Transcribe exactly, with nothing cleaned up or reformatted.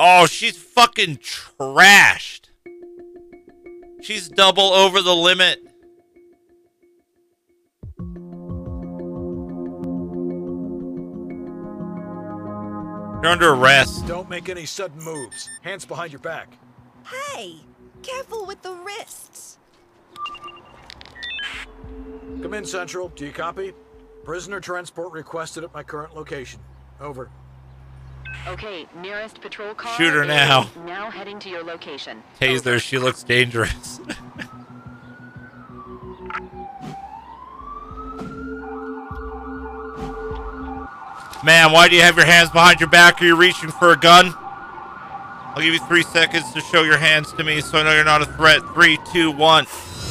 Oh, she's fucking trashed. She's double over the limit. You're under arrest. Don't make any sudden moves. Hands behind your back. Hey, careful with the wrists. Come in, Central. Do you copy? Prisoner transport requested at my current location. Over. Okay, nearest patrol car. Shoot her now. Now heading to your location. Taser, she looks dangerous. Man, why do you have your hands behind your back? Are you reaching for a gun? I'll give you three seconds to show your hands to me so I know you're not a threat. Three, two, one.